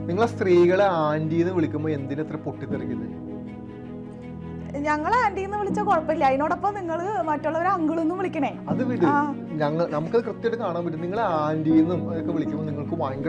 നിങ്ങളെ സ്ത്രീകളെ ആന്റി എന്ന് വിളിക്കുമ്പോ എന്തിനെത്ര പൊട്ടിത്തെറിക്കുന്നത്? ഞങ്ങളെ ആന്റി എന്ന് വിളിച്ചാൽ കുഴപ്പമില്ല, അതിനോടൊപ്പം നിങ്ങൾ മറ്റുള്ളവരെ അങ്കിളൊന്നും വിളിക്കണേ. അത് വിട്, നമുക്കത് കൃത്യമായിട്ട് കാണാൻ പറ്റും. നിങ്ങളെ ആന്റി എന്നും അതൊക്കെ വിളിക്കുമ്പോൾ നിങ്ങൾക്ക് ഭയങ്കര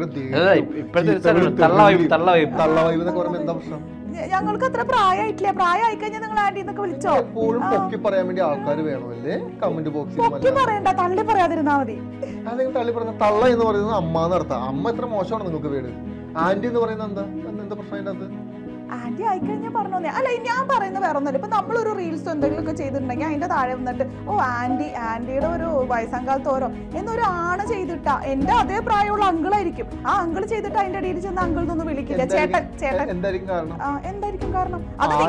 തള്ളവൈബ് എന്നൊക്കെ പറയുമ്പോൾ എന്താ പ്രശ്നം? ഞങ്ങൾക്ക് അത്ര പ്രായമായിട്ടില്ല, പ്രായമായി കഴിഞ്ഞാൽ നിങ്ങൾ ആന്റി എന്നൊക്കെ വിളിച്ചോ. എപ്പോഴും പൊക്കി പറയാൻ വേണ്ടി ആൾക്കാർ വേണമല്ലേ കമന്റ് ബോക്സിൽ? പൊക്കി പറയണ്ട, തള്ളി പറയാതിരുന്നാ മതി. അത് നിങ്ങൾ തള്ളി പറഞ്ഞ തള്ള എന്ന് പറയുന്നത് അമ്മ എന്നർത്ഥം. അമ്മ എത്ര മോശമാണ് നിങ്ങൾക്ക് വീട്. ആന്റി എന്ന് പറയുന്നത് എന്താ പ്രശ്നം അതിൻ്റെ അത്? ആന്റി ആയിക്കഴിഞ്ഞാൽ പറഞ്ഞോന്നേ. അല്ല, ഞാൻ പറയുന്നത് വേറെ ഒന്നുമില്ല. ഇപ്പൊ നമ്മളൊരു റീൽസ് എന്തെങ്കിലുമൊക്കെ ചെയ്തിട്ടുണ്ടെങ്കിൽ അതിന്റെ താഴെ വന്നിട്ട് ആന്റിയുടെ ഒരു വയസ്സാം കാലത്ത് ഓരോ എന്നൊരു ആണ് ചെയ്തിട്ടാ എന്റെ അതേ പ്രായമുള്ള അങ്കിളായിരിക്കും. ആ അങ്കിൾ ചെയ്തിട്ട് അതിന്റെ ഇടയിൽ ചെന്ന് അങ്കിൾ എന്നൊന്നും വിളിക്കില്ല. ചേട്ടൻ എന്തായിരിക്കും കാരണം?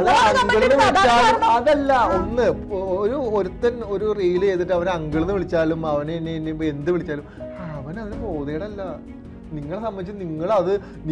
അതല്ല, ഒന്ന് ഒരുത്തൻ ഒരു റീൽ ചെയ്തിട്ട് അവനെ അങ്കിളെന്ന് വിളിച്ചാലും അവനെ എന്ത് വിളിച്ചാലും അവൻ അതിന് ബോധേടല്ല. നിങ്ങളെ സംബന്ധിച്ച് നിങ്ങളത്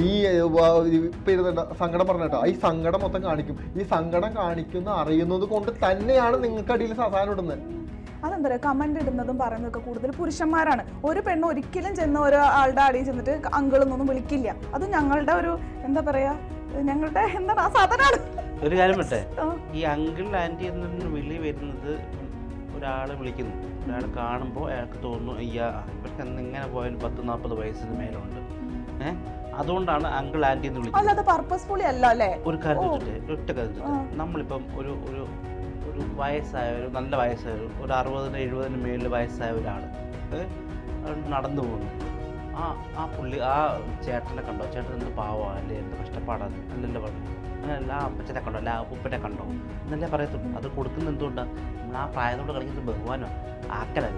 സങ്കടം പറഞ്ഞിട്ടോ, ഈ സങ്കടം മൊത്തം കാണിക്കും. ഈ സങ്കടം കാണിക്കുന്ന അറിയുന്നത് കൊണ്ട് തന്നെയാണ് നിങ്ങൾക്ക് അടിയിൽ സാധാരണ ഇടുന്നത്. അതെന്താ പറയുക, കമന്റ് ഇടുന്നതും പറയുന്നതൊക്കെ കൂടുതൽ പുരുഷന്മാരാണ്. ഒരു പെണ്ണ് ഒരിക്കലും ചെന്ന് ഒരാളുടെ അടിയിൽ ചെന്നിട്ട് അങ്കിളെന്നൊന്നും വിളിക്കില്ല. അത് ഞങ്ങളുടെ ഒരു എന്താ പറയാ, ഞങ്ങളുടെ എന്താണ് ആ സാധനമാണ്. ഒരു കാര്യം പറ്റേ, ഈ അങ്കിൾ ആന്റി എന്നൊരു വിളി വരുന്നത് ഒരാളെ വിളിക്കുന്നു, ഒരാൾ കാണുമ്പോൾ അയാൾക്ക് തോന്നുന്നു ഇവർക്ക് ഇങ്ങനെ പോയാലും 10-40 വയസ്സിന് മേലുണ്ട്, അതുകൊണ്ടാണ് അങ്കിൾ ആന്റി എന്ന് വിളിക്കുന്നത്. ഒരു കാര്യം ഒറ്റ കാര്യം, നമ്മളിപ്പം ഒരു വയസ്സായ ഒരു നല്ല വയസ്സായ ഒരു 60-70 മേലിൽ വയസ്സായ ഒരാൾ നടന്നു പോകുന്നു. ആ പുള്ളി ആ ചേട്ടനെ കണ്ടോ, ചേട്ടൻ എന്ത് പാവമാണ് അല്ലേ, എന്ത് കഷ്ടപ്പാടാണ് അല്ലല്ലോ പറഞ്ഞു, അങ്ങനെയല്ല ആ അപ്പച്ചനെ കണ്ടോ അല്ല ആ ഉപ്പനെ കണ്ടോ എന്നല്ലേ പറയത്തുള്ളൂ. അത് കൊടുക്കുന്ന എന്തുകൊണ്ടാണ്? നമ്മൾ ആ പ്രായത്തോട് കളിക്കുന്നത് ബഹുമാനം ആക്കലല്ല.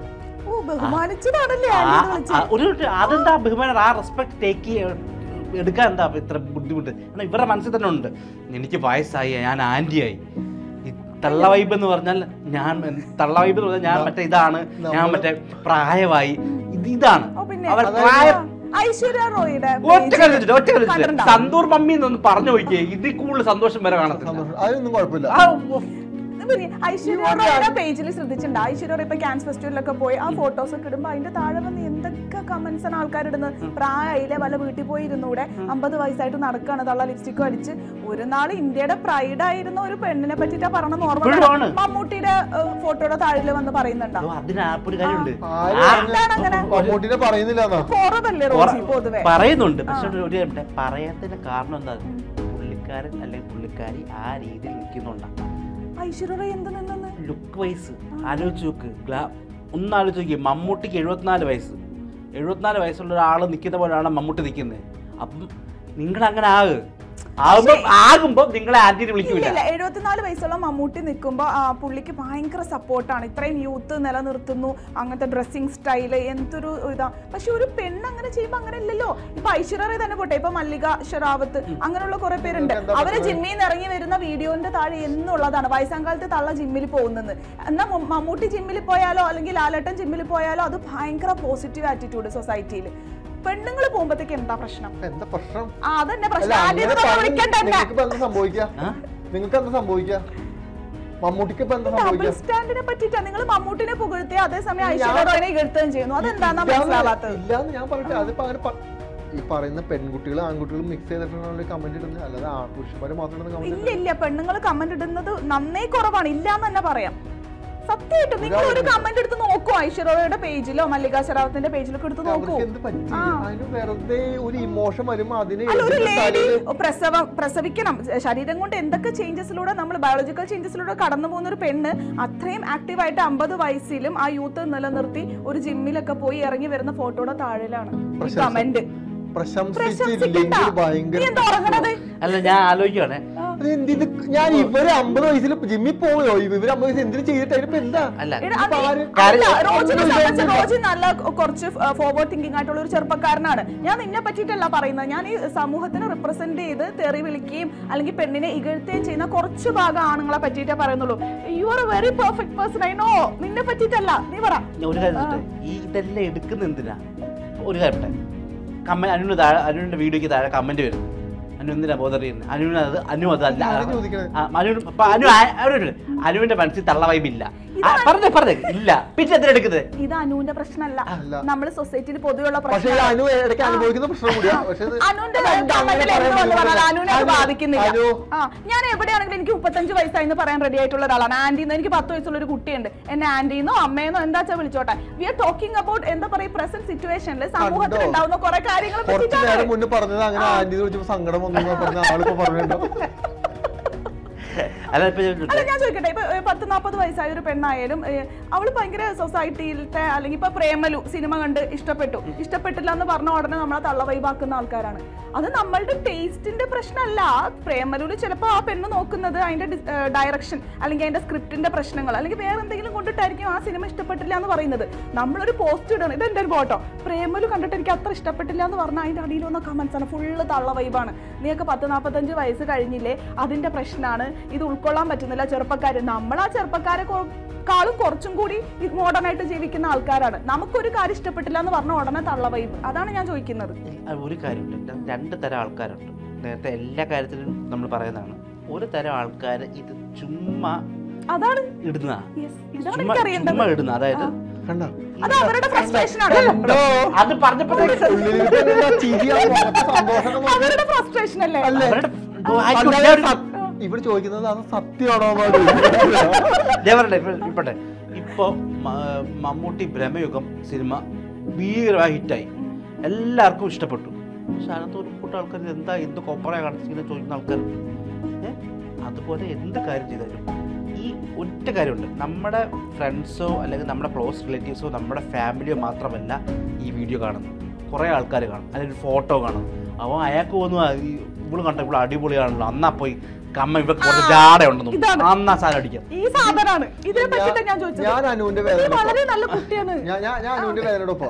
അതെന്താ ബഹുമാനം? ആ റെസ്പെക്ട് ടേക്ക് എടുക്കാൻ എന്താ ഇത്ര ബുദ്ധിമുട്ട്? കാരണം ഇവരുടെ മനസ്സിൽ തന്നെ ഉണ്ട് എനിക്ക് വയസ്സായി, ഞാൻ ആന്റിയായി. ഈ തള്ള വൈബ് എന്ന് പറഞ്ഞാൽ ഞാൻ മറ്റേ ഇതാണ്, ഞാൻ മറ്റേ പ്രായമായി, ഇതാണ് അവർ പ്രായം. സന്തൂർ മമ്മി എന്നൊന്ന് പറഞ്ഞു നോക്കിയേ, ഇതിൽ കൂടുതൽ സന്തോഷം വരെ കാണത്തില്ല. അതൊന്നും കുഴപ്പമില്ല. ഐശ്വര്യയുടെ പേജിൽ ശ്രദ്ധിച്ചിട്ടുണ്ട്. ഐശ്വര്യ ഇപ്പൊ ക്യാൻസ് ഫെസ്റ്റിവലിലൊക്കെ പോയി ആ ഫോട്ടോസ് ഒക്കെ ഇടുമ്പോ അതിന്റെ താഴെ വന്ന് എന്തൊക്കെ കമന്റ്സ് ആണ് ആൾക്കാരിടുന്നത്. പ്രായയിലെ വല്ല വീട്ടിൽ പോയി ഇരുന്നൂടെ, 50 വയസ്സായിട്ട് നടക്കാണ്, തള്ള ലിപ്സ്റ്റിക്കും അടിച്ച്. ഒരു നാൾ ഇന്ത്യയുടെ പ്രൈഡ് ആയിരുന്ന ഒരു പെണ്ണിനെ പറ്റിട്ടാ പറഞ്ഞ ഓർമ്മ മമ്മൂട്ടിയുടെ ഫോട്ടോയുടെ താഴെ വന്ന് പറയുന്നുണ്ടോ? പറയുന്നുണ്ട്, പക്ഷെ പറയാത്തതിന്റെ കാരണം എന്താ? പുള്ളിക്കാരൻ അല്ലെങ്കിൽ പുള്ളിക്കാരി ആ രീതിയിൽ നിൽക്കുന്നുണ്ടാ. ലുക്ക് വൈസ് ആലോചിച്ച് നോക്ക്, ഒന്ന് ആലോചിച്ച് നോക്കി. മമ്മൂട്ടിക്ക് 74 വയസ്സ്, 74 വയസ്സുള്ള ഒരാൾ നിൽക്കുന്ന പോലെയാണ് മമ്മൂട്ടി നിൽക്കുന്നത്. അപ്പം നിങ്ങൾ അങ്ങനെ ആകുമ്പോ നിങ്ങളെ ആന്റിനെ വിളിക്കൂല. 74 വയസ്സുള്ള മമ്മൂട്ടി നിൽക്കുമ്പോ പുള്ളിക്ക് ഭയങ്കര സപ്പോർട്ടാണ്, ഇത്രയും യൂത്ത് നിലനിർത്തുന്നു, അങ്ങനത്തെ ഡ്രസ്സിങ് സ്റ്റൈല് എന്തൊരു ഇതാ. പക്ഷെ ഒരു പെണ്ണ് അങ്ങനെ ചെയ്യുമ്പോ അങ്ങനെ ഇല്ലല്ലോ. ഇപ്പൊ ഐശ്വര്യ തന്നെ പോട്ടെ, ഇപ്പൊ മല്ലിക ഷെറാവത്ത് അങ്ങനെയുള്ള കുറെ പേരുണ്ട്. അവര് ജിമ്മിൽ നിന്ന് ഇറങ്ങി വരുന്ന വീഡിയോന്റെ താഴെ എന്നുള്ളതാണ് വയസ്സാം കാലത്ത് തള്ള ജിമ്മിൽ പോകുന്നത്. എന്നാൽ മമ്മൂട്ടി ജിമ്മിൽ പോയാലോ അല്ലെങ്കിൽ ലാലേട്ടൻ ജിമ്മിൽ പോയാലോ അത് ഭയങ്കര പോസിറ്റീവ് ആറ്റിറ്റ്യൂഡ് സൊസൈറ്റിയിൽ. പെണ്ണുങ്ങൾ പോകുമ്പോഴത്തേക്ക് എന്താ പ്രശ്നം? അതന്നെ പ്രശ്നം. സ്റ്റാൻഡിനെ പറ്റിട്ടാ നിങ്ങൾ മമ്മൂട്ടിനെ പുകഴ്ത്തി അതേസമയം ഐശ്വര്യനെ ഇകഴ്ത്തുകയും ചെയ്യുന്നു. അതെന്താ മനസ്സിലാവാത്തത്? ഈ പറയുന്ന പെൺകുട്ടികളും ആൺകുട്ടികളും മിക്സ് ചെയ്തിട്ടുള്ള കമന്റ് ഇടുന്നത്, അല്ലാതെ പുരുഷന്മാര് മാത്രം ഇല്ല. പെണ്ണുങ്ങൾ കമന്റ് ഇടുന്നത് നന്നേ കുറവാണ്, ഇല്ലാന്ന് തന്നെ പറയാം. സത്യമായിട്ടും നിങ്ങൾ ഒരു കമന്റ് എടുത്ത് നോക്കൂ, ഐശ്വര്യയുടെ പേജിലോ മല്ലിക ഷെറാവത്തിന്റെ പേജിലൊക്കെ എടുത്ത് നോക്കൂ. ഒരു ലേഡി പ്രസവിക്കണം, ശരീരം കൊണ്ട് എന്തൊക്കെ ചേഞ്ചസിലൂടെ നമ്മൾ ബയോളജിക്കൽ ചേഞ്ചസിലൂടെ കടന്നു പോകുന്ന ഒരു പെണ്ണ് അത്രയും ആക്റ്റീവായിട്ട് 50 വയസ്സിലും ആ യൂത്ത് നിലനിർത്തി ഒരു ജിമ്മിലൊക്കെ പോയി ഇറങ്ങി വരുന്ന ഫോട്ടോയുടെ താഴെയാണ് ഈ കമന്റ്. അല്ല, ഞാൻ ആലോചിക്കുവാണേ, ഞാൻ ഇവര് 50 വയസ്സിൽ ജിമ്മിൽ പോയോ? ഇവര് 50 വയസ്സ് എന്തിനു ചെയ്തിട്ടായിരുന്നു? എന്താ റോജി നല്ല കുറച്ച് ഫോർവേഡ് തിങ്കിങ് ആയിട്ടുള്ള ഒരു ചെറുപ്പക്കാരനാണ്. ഞാൻ നിന്നെ പറ്റിയിട്ടല്ല പറയുന്നത്, ഞാൻ ഈ സമൂഹത്തിനെ റിപ്രസെന്റ് ചെയ്ത് തെറി വിളിക്കുകയും അല്ലെങ്കിൽ പെണ്ണിനെ ഇകഴ്ത്തുകയും ചെയ്യുന്ന കുറച്ച് ഭാഗം ആണുങ്ങളെ പറ്റിയിട്ടേ പറയുന്നുള്ളൂ. You are a very perfect person, I know. നിന്നെ പറ്റിയിട്ടല്ല, നീ പറ. ഒരു കാര്യം, ഇതെല്ലാം എടുക്കുന്ന എന്തിനാ? ഒരു കാര്യം, അനുവിന്റെ വീഡിയോക്ക് താഴെ കമന്റ് വരും, അനു എന്തിനാ ബോധറിയുന്നത്? അനു അതല്ല. ആരും ചോദിക്കണേ. അനുവിന്റെ മനസ്സിൽ തള്ള വൈബില്ല. പറഞ്ഞേ ഇല്ല. പിന്നെ എന്തിനാ എടുക്കുന്നത്? ഇത് അനുവിന്റെ പ്രശ്നമല്ല, നമ്മള് സൊസൈറ്റിയിൽ പൊതുവെയുള്ള പക്ഷേ പ്രശ്നം. അനു ഇടയ്ക്ക് അനുഭവിക്കുന്ന പ്രശ്നം കൂടിയാ. പക്ഷേ അനുവിന്റെ കമന്റിൽ എന്ത് വന്ന് പറഞ്ഞാലും അനുവിനെ അത് ബാധിക്കുന്നില്ല. ഞാൻ എവിടെയാണെങ്കിലും എനിക്ക് 35 വയസ്സായി പറയാൻ റെഡി ആയിട്ടുള്ള ഒരാളാണ്. ആന്റിന്ന് എനിക്ക് 10 വയസ്സുള്ള ഒരു കുട്ടിയുണ്ട്. എന്നെ ആന്റിന്നോ അമ്മയെന്നോ എന്താച്ചാ വിളിച്ചോട്ടെ. വി ആർ ടോക്കിംഗ് അബൌട്ട് എന്താ പറയാ പ്രസന്റ് സിറ്റുവേഷനിൽ സമൂഹത്തിൽ ഉണ്ടാവുന്ന കുറെ കാര്യങ്ങൾ കുറച്ചു നേരം മുന്നേ പറഞ്ഞത് അങ്ങനെ ആന്റി വിളിച്ചപ്പോ സങ്കടം വന്നു പറഞ്ഞ ആളിപ്പോ പറഞ്ഞിട്ടുണ്ടോ? അല്ല ഞാൻ ചോദിക്കട്ടെ, ഇപ്പൊ 10-40 വയസ്സായ ഒരു പെണ്ണായാലും അവള് ഭയങ്കര സൊസൈറ്റിയിലത്തെ അല്ലെങ്കിൽ ഇപ്പൊ പ്രേമലു സിനിമ കണ്ട് ഇഷ്ടപ്പെട്ടില്ല എന്ന് പറഞ്ഞ ഉടനെ നമ്മളെ തള്ള വൈബാക്കുന്ന ആൾക്കാരാണ്. അത് നമ്മളുടെ ടേസ്റ്റിന്റെ പ്രശ്നമല്ല. പ്രേമലുല് ചിലപ്പോൾ ആ പെണ്ണ് നോക്കുന്നത് അതിന്റെ ഡയറക്ഷൻ അല്ലെങ്കിൽ അതിന്റെ സ്ക്രിപ്റ്റിന്റെ പ്രശ്നങ്ങൾ അല്ലെങ്കിൽ വേറെ എന്തെങ്കിലും കൊണ്ടിട്ടായിരിക്കും ആ സിനിമ ഇഷ്ടപ്പെട്ടില്ല എന്ന് പറയുന്നത്. നമ്മളൊരു പോസ്റ്റ് ഇടണം, ഇത് എന്റെ ഒരു ഫോട്ടോ, പ്രേമലു കണ്ടിട്ട് എനിക്ക് അത്ര ഇഷ്ടപ്പെട്ടില്ല എന്ന് പറഞ്ഞാൽ അതിന്റെ അടിയിൽ വന്ന കമന്റ്സ് ആണ് ഫുള്ള് തള്ള വൈബാണ്. നീയൊക്കെ 40-45 വയസ്സ് കഴിഞ്ഞില്ലേ, അതിന്റെ പ്രശ്നമാണ്, ഇത് ഉൾക്കൊള്ളാൻ പറ്റുന്നില്ല ചെറുപ്പക്കാര്. നമ്മൾ ആ ചെറുപ്പക്കാരെക്കാളും കുറച്ചും കൂടി മോഡേൺ ആയിട്ട് ജീവിക്കുന്ന ആൾക്കാരാണ്. നമുക്കൊരു കാര്യം ഇഷ്ടപ്പെട്ടില്ല എന്ന് പറഞ്ഞ ഉടനെ തള്ള വൈബ്. അതാണ് ഞാൻ ചോദിക്കുന്നത്. ഒരു കാര്യമുണ്ട്, 2 തരം ആൾക്കാരുണ്ട്. നേരത്തെ എല്ലാ കാര്യത്തിലും നമ്മൾ പറയുന്നതാണ്. ഒരു തരം ആൾക്കാർ ഇത് ചുമ്മാ അതാണ് ഇടുന്ന, ചുമ്മാ ഇടുന്ന, അതായത് അത് അവരുടെ ഫ്രസ്ട്രേഷൻ ആണ്. അത് പറഞ്ഞപ്പോഴത്തേക്ക് അവരുടെ ഫ്രസ്ട്രേഷൻ അല്ലേ? ഇവിടെ ചോദിക്കുന്നത് അത് സത്യമാണോ? ഇപ്പോട്ടെ, ഇപ്പൊ മമ്മൂട്ടി ബ്രഹ്മയുഗം സിനിമ ഭീകരമായി ഹിറ്റായി, എല്ലാവർക്കും ഇഷ്ടപ്പെട്ടു. പക്ഷെ അതിനകത്ത് ഒരു കൂട്ടം ആൾക്കാർ എന്ത് കോപ്പറ കാണിച്ചിങ്ങനെ ചോദിക്കുന്ന ആൾക്കാരുണ്ട്. അതുപോലെ എന്ത് കാര്യം ചെയ്താലും ഈ ഒറ്റ കാര്യമുണ്ട്, നമ്മുടെ ഫ്രണ്ട്സോ അല്ലെങ്കിൽ നമ്മുടെ ക്ലോസ് റിലേറ്റീവ്സോ നമ്മുടെ ഫാമിലിയോ മാത്രമല്ല ഈ വീഡിയോ കാണുന്നത്. കുറേ ആൾക്കാർ കാണും, അതിലൊരു ഫോട്ടോ കാണും. അപ്പോൾ അയാൾക്ക് തോന്നുന്നു ഇവള് കണ്ട ഇവിടെ അടിപൊളിയാണല്ലോ, അന്നാ പോയി കമ്മ ഇവ കുറച്ച് ജാട ഉണ്ടെന്ന് അന്നാ സാധനം അടിക്കാം. ഈ സാധനാണ് ഇതിനെ പറ്റി ഞാൻ ചോദിച്ചത്. ഞാൻ അനുവിന്റെ വേദന വളരെ നല്ല കുട്ടിയാണ്. ഞാൻ അനുവിന്റെ വേദനയോടൊപ്പം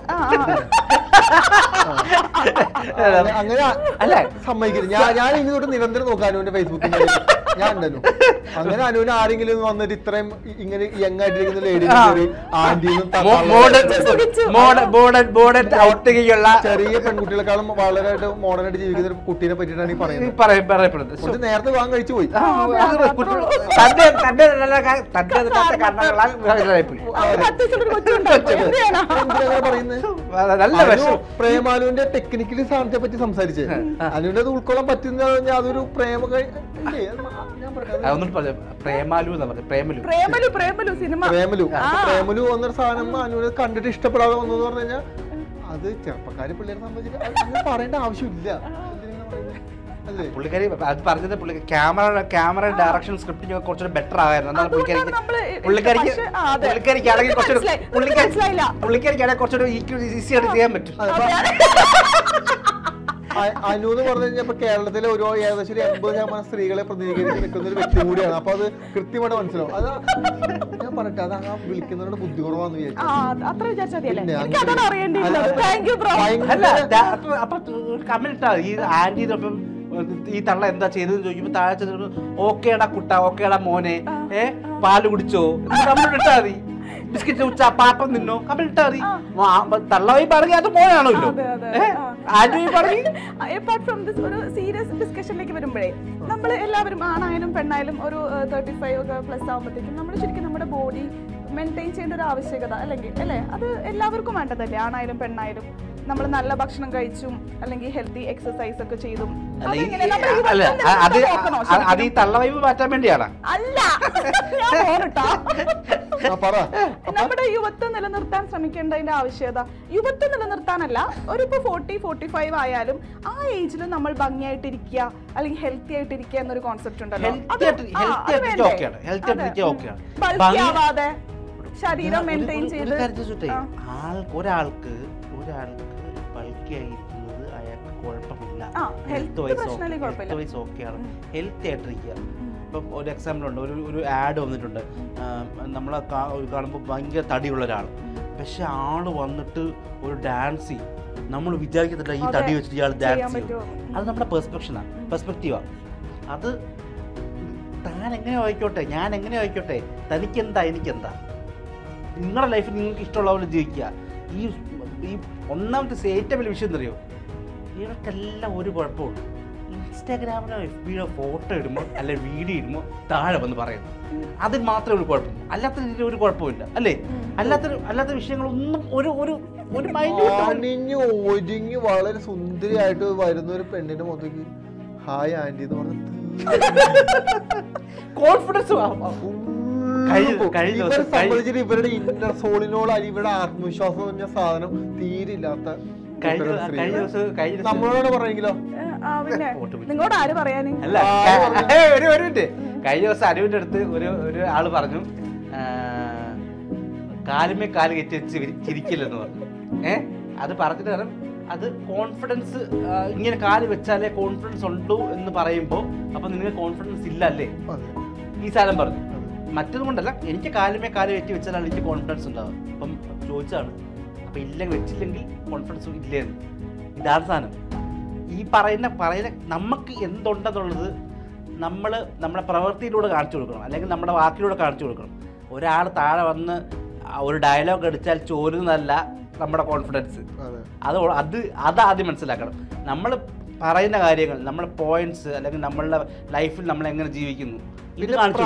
അങ്ങനെ അല്ല സമ്മതിക്കില്ല. ഞാൻ ഇനി തൊട്ട് നിരന്തരം നോക്കാം അനുവിന്റെ ഫേസ്ബുക്കിൽ. ഞാൻ ഉണ്ടല്ലോ അങ്ങനെ അനുവിന് ആരെങ്കിലും വന്നിട്ട് ഇത്രയും ഇങ്ങനെ യങ് ആയിട്ടിരിക്കുന്ന ലേഡീസ് ചെറിയ പെൺകുട്ടികളെക്കാളും വളരെ മോഡേണായിട്ട് ജീവിക്കുന്ന ഒരു കുട്ടീനെ പറ്റിയിട്ടാണ് ഈ പറയുന്നത്. നേരത്തെ വിവാഹം കഴിച്ചു പോയി. പ്രേമാലുവിന്റെ ടെക്നിക്കലി സാധനത്തെ പറ്റി സംസാരിച്ചേ. അനുവിന്റെ അത് ഉൾക്കൊള്ളാൻ പറ്റുന്ന അതൊരു പ്രേമ പ്രേമലു എന്നൊരു സാധനം അനുവിനെ കണ്ടിട്ട് ഇഷ്ടപ്പെടാതെ വന്നു പറഞ്ഞു കഴിഞ്ഞാൽ അത് ചെറുപ്പക്കാരെ പിള്ളേരെ സംബന്ധിച്ചിട്ട് പറയേണ്ട ആവശ്യമില്ല. പുള്ളിക്കാരി അത് പറഞ്ഞത് ക്യാമറ ഡയറക്ഷൻ സ്ക്രിപ്റ്റിംഗ് കുറച്ചുകൂടെ ബെറ്റർ ആയിരുന്നു. പുള്ളിക്കാരിക്കാണെങ്കിൽ കുറച്ചുകൂടെ ഈസി ആയിട്ട് ചെയ്യാൻ പറ്റും. അനു എന്ന് പറഞ്ഞു കഴിഞ്ഞാൽ കേരളത്തിലെ ഒരു ഏകദേശം 80% സ്ത്രീകളെ പ്രതിനിധീകരിച്ച് നിൽക്കുന്ന ഒരു വ്യക്തി കൂടിയാണ്. അപ്പൊ അത് കൃത്യമായിട്ട് മനസ്സിലാവും. അത് ഞാൻ പറയട്ടെ, അത് ആ വിളിക്കുന്നവരുടെ ബുദ്ധി കുറവാന്ന് വിചാരിച്ചു. ഈ ആന്റിനൊപ്പം ഈ തള്ള എന്താ ചെയ്തെന്ന് ചോദിക്കുമ്പോ താഴെ ഓക്കേടാ കുട്ട, ഓക്കേടാ മോനെ, പാല് കുടിച്ചോ കമന്റ് ഇട്ടാ മതി. ബിസ്ക്കറ്റ് ഉച്ച പാപ്പം നിന്നോ കമന്റ് ഇട്ടാ മതി. തള്ളവി പറഞ്ഞ അത് മോനാണല്ലോ. അപ്പാർട്ട് ഫ്രം ദിസ് ഒരു സീരിയസ് ഡിസ്കഷനിലേക്ക് വരുമ്പോഴേ നമ്മൾ എല്ലാവരും ആണായാലും പെണ്ണായാലും ഒരു 35 പ്ലസ് ആകുമ്പോഴത്തേക്കും നമ്മൾ ശരിക്കും നമ്മുടെ ബോഡി മെയിൻറ്റെയിൻ ചെയ്യേണ്ട ഒരു ആവശ്യകത അല്ലേ അത് എല്ലാവർക്കും വേണ്ടതല്ലേ? ആണായാലും പെണ്ണായാലും നമ്മൾ നല്ല ഭക്ഷണം കഴിച്ചും അല്ലെങ്കിൽ ഹെൽത്തി എക്സസൈസ് ഒക്കെ ചെയ്തും അത് ഈ തള്ളവൈബ് മാറ്റാൻ വേണ്ടിയാണ്. അല്ല, നമ്മുടെ യുവത്വം നിലനിർത്താൻ ശ്രമിക്കേണ്ടതിന്റെ ആവശ്യകത യുവത്വം നിലനിർത്താനല്ല. ഒരു ഇപ്പൊ 40-45 ആയാലും ആ ഏജിൽ നമ്മൾ ഭംഗിയായിട്ടിരിക്കുക അല്ലെങ്കിൽ ഹെൽത്തി ആയിട്ടിരിക്കുക എന്നൊരു കോൺസെപ്റ്റ് ഉണ്ടല്ലോ. ബൾക്കിയാവാതെ ശരീരം മെയിൻറ്റെയിൻ ചെയ്ത് ഒരാൾക്ക് ബൾക്കിയായിരിക്കുന്നത് അയാൾക്ക് കുഴപ്പമില്ല, ഹെൽത്ത് വൈസ് ഓക്കെയാണ്, ഹെൽത്തി ആയിട്ടിരിക്കുക. ഇപ്പം ഒരു എക്സാമ്പിൾ ഉണ്ട്, ഒരു ആഡ് വന്നിട്ടുണ്ട്. നമ്മളെ കാണുമ്പോൾ ഭയങ്കര തടിയുള്ള ഒരാൾ, പക്ഷെ ആള് വന്നിട്ട് ഒരു ഡാൻസ് ചെയ്യും. നമ്മൾ വിചാരിക്കത്തില്ല ഈ തടി വെച്ചിട്ട് ഇയാൾ ഡാൻസ് ചെയ്യും. അത് നമ്മുടെ പെർസ്പെക്റ്റീവാണ്. അത് താൻ എങ്ങനെ ആയിക്കോട്ടെ, ഞാൻ എങ്ങനെ ആയിക്കോട്ടെ, തനിക്കെന്താ എനിക്കെന്താ, നിങ്ങളുടെ ലൈഫിൽ നിങ്ങൾക്ക് ഇഷ്ടമുള്ള പോലെ ജീവിക്കുക. ഈ ഒന്നാമത്തെ ഏറ്റവും വലിയ വിഷയം എന്തറിയോ, ഇവർക്കെല്ലാം ഒരു കുഴപ്പമുള്ളൂ, ഇൻസ്റ്റാഗ്രാമിലോ FB ഫോട്ടോ ഇടുമ്പോൾ അല്ലെ വീഡിയോ ഇടുമ്പോൾ താഴെ വന്ന് പറയുന്നു. അതിൽ മാത്രമേ ഒരു കുഴപ്പം, അല്ലാത്ത രീതിയിൽ ഒരു കുഴപ്പമില്ല അല്ലേ? അല്ലാത്ത വിഷയങ്ങളൊന്നും ഒരു അണിഞ്ഞു ഒരുങ്ങി വളരെ സുന്ദരിയായിട്ട് വരുന്ന ഒരു പെണ്ണിന്റെ മുഖത്തേക്ക് ഹായ് ആന്റി എന്ന് പറഞ്ഞ കോൺഫിഡൻസ് സംബന്ധിച്ചിട്ട് ഇവരുടെ ഇന്നർ സോളിനോട് അല്ലെങ്കിൽ ഇവരുടെ ആത്മവിശ്വാസം എന്ന് പറഞ്ഞ സാധനം തീരെ ഇല്ലാത്ത നമ്മളോട് പറഞ്ഞെങ്കിലോ നിങ്ങളോട് ആര് പറയാന്? അല്ല ഒരു മിനിറ്റ്. കഴിഞ്ഞ ദിവസം അനുവിന്റെ അടുത്ത് ഒരു ആള് പറഞ്ഞു കാലുമേ കാല് കെറ്റി വെച്ച് ചിരിക്കില്ലെന്ന് പറഞ്ഞു. അത് പറഞ്ഞിട്ട് കാരണം അത് കോൺഫിഡൻസ്, ഇങ്ങനെ കാല് വെച്ചാലേ കോൺഫിഡൻസ് ഉള്ളൂ എന്ന് പറയുമ്പോ അപ്പൊ നിങ്ങൾക്ക് കോൺഫിഡൻസ് ഇല്ല അല്ലേ ഈ സാധനം പറഞ്ഞു. മറ്റൊന്നും കൊണ്ടല്ല, എനിക്ക് കാലുമേ കാല് കെറ്റി വെച്ചാലാണ് എനിക്ക് കോൺഫിഡൻസ് ഉണ്ടാവുക. അപ്പം ചോദിച്ചാണ് അപ്പൊ വെച്ചില്ലെങ്കിൽ കോൺഫിഡൻസ് ഇല്ലേന്ന്. ഇതാണ് സാധനം. ഈ പറയുന്ന നമുക്ക് എന്തുണ്ടെന്നുള്ളത് നമ്മുടെ പ്രവൃത്തിയിലൂടെ കാണിച്ചു കൊടുക്കണം, അല്ലെങ്കിൽ നമ്മുടെ വാക്കിലൂടെ കാണിച്ചു കൊടുക്കണം. ഒരാൾ താഴെ വന്ന് ഒരു ഡയലോഗ് അടിച്ചാൽ ചോരുന്നതല്ല നമ്മുടെ കോൺഫിഡൻസ്. അത് ആദ്യം മനസ്സിലാക്കണം. നമ്മൾ പറയുന്ന കാര്യങ്ങൾ, നമ്മുടെ പോയിന്റ്സ്, അല്ലെങ്കിൽ നമ്മളുടെ ലൈഫിൽ നമ്മൾ എങ്ങനെ ജീവിക്കുന്നു, ഇത് കാണിച്ചു.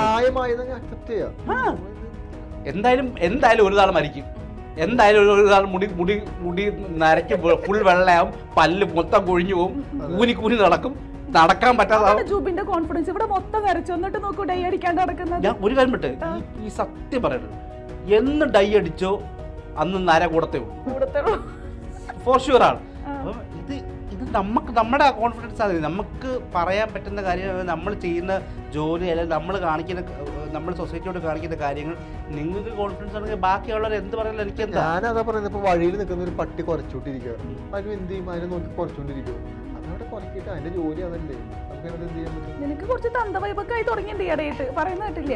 എന്തായാലും ഒരു നാൾ മരിക്കും, എന്തായാലും ഒരു നാൾ മുടി നരയ്ക്കും, ഫുൾ വെള്ളയാവും, പല്ല് മൊത്തം കൊഴിഞ്ഞു പോകും, കൂനി നടക്കും, നടക്കാൻ പറ്റാതെ. ജൂബിന്റെ കോൺഫിഡൻസ് ഇവിടെ മൊത്തം വരച്ചു എന്നിട്ട് നോക്കൂ ഡൈ അടിക്കാണ്ട് നടക്കുന്നത്. ഞാൻ ഒരു കാര്യം വിട്ട് ഈ സത്യം പറയണത്, എന്ന് ഡൈ അടിച്ചോ അന്ന് നര കൂടത്തേ ഫോർ ഷുവർ ആണ്. അപ്പം ഇത് നമ്മുടെ കോൺഫിഡൻസ് ആണ്. നമുക്ക് പറയാൻ പറ്റുന്ന കാര്യം, നമ്മൾ ചെയ്യുന്ന ജോലി, അല്ലെങ്കിൽ നമ്മൾ സൊസൈറ്റിയോട് കാണിക്കുന്ന കാര്യങ്ങൾ നിങ്ങൾക്ക് കോൺഫിഡൻസ് ആണെങ്കിൽ ബാക്കിയുള്ളവർ എന്ത് പറയാനും എനിക്ക് എന്താ. ഞാനതാ പറയുന്നത്. ഇപ്പൊ വഴിയിൽ നിൽക്കുന്ന ഒരു പട്ടി കുറച്ചോണ്ടിരിക്കുക, അതിന് എന്ത് ചെയ്യും? അതിനെ നോക്കി കുറച്ചോണ്ടിരിക്കുക. അതവിടെ കുറച്ചിട്ട് അതിന്റെ ജോലി അതല്ലേ. നിനക്ക് കുറച്ച് തന്തവൈബൊക്കെ ആയി തുടങ്ങിയിട്ടുണ്ട് ഇടയിട്ട് പറയുന്ന കേട്ടില്ലേ?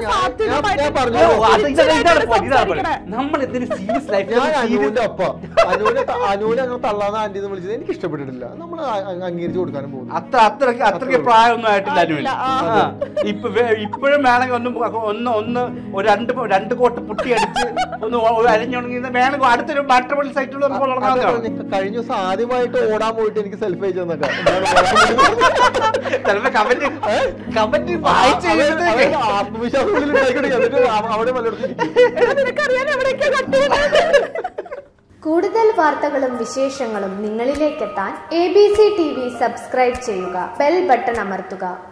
നമ്മൾ എന്തിനും സീരിയസ് ലൈഫ്. അനുവിന്റെ അപ്പ അനുവിനെ അങ്ങനെ തള്ളാന്ന് ആന്റി എന്ന് വിളിച്ചത് എനിക്ക് ഇഷ്ടപ്പെട്ടിട്ടില്ല. നമ്മൾ അംഗീകരിച്ചു കൊടുക്കാനും പോകുന്നു. അത്രയ്ക്ക് പ്രായമൊന്നും ആയിട്ടില്ല അനുവിന്. ഇപ്പോഴും വേണമെങ്കിൽ ഒന്ന് രണ്ട് കോട്ട് പുട്ടി അടിച്ച് ഒന്ന് അരിഞ്ഞുണങ്ങി വേണമെങ്കിൽ അടുത്തൊരു മാട്രിമോണി സൈറ്റിൽ കഴിഞ്ഞ ദിവസം ആദ്യമായിട്ട് ഓടാൻ പോയിട്ട് എനിക്ക് സെൽഫി അയച്ചു തന്നൊക്കെ കൂടുതൽ വാർത്തകളും വിശേഷങ്ങളും നിങ്ങളിലേക്കെത്താൻ ABC TV സബ്സ്ക്രൈബ് ചെയ്യുക, ബെൽ ബട്ടൺ അമർത്തുക.